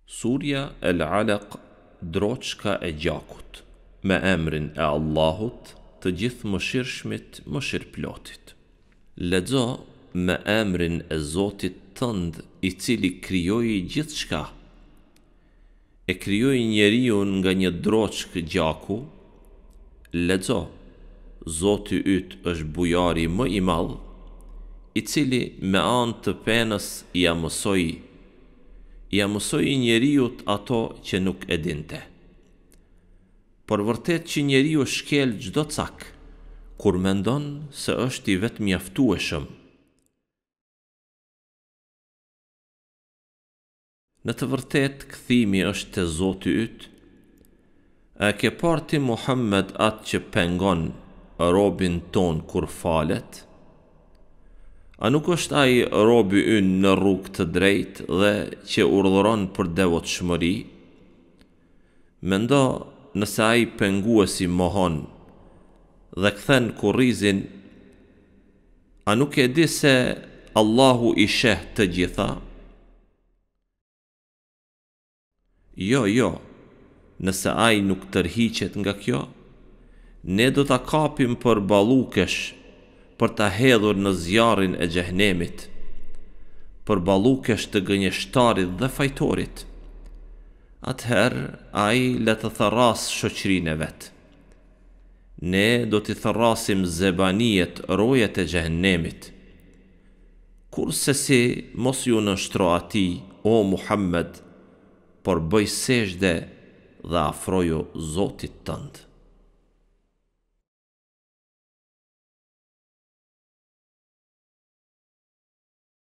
Surja El Alaq, droçka e gjakut, me emrin e Allahut, të gjithë mëshirshmit, mëshirëplotit. Lexo me emrin e Zotit tënd, i cili krijoi gjithçka. E krijoi njeriun nga një droçkë gjaku. Lexo, Zoti yt është bujari më i madh, i cili me anë të penës ja mësoi njeriut ato që nuk e dinte. Por vërtet që njeriu shkel çdo cak, kur mendon se është i vetëmjaftueshëm. Në të vërtet, kthimi është te Zoti yt. A ke parë ti Muhammed atë që pengon robin ton kur falet? A nuk është ai robi ynë në rrugë të drejtë dhe që urdhëron për devotshmëri? Mendo nëse ai penguesi mohon dhe kthen kurrizin, a nuk e di se Allahu i sheh të gjitha? Jo, nëse ai nuk tërhiqet nga kjo, ne do ta kapim për ballukesh për ta hedhur në zjarrin e xhehenemit, për ballukesh të gënjeshtarit dhe fajtorit. Atëherë ai le të tharras shoqërinë e vet. Ne do t'i tharrasim zebanijet, rojet e xhehenemit. Kurse si mos ju nështro atij, o Muhammed, por bëj sejdë dhe afroju Zotit tënd.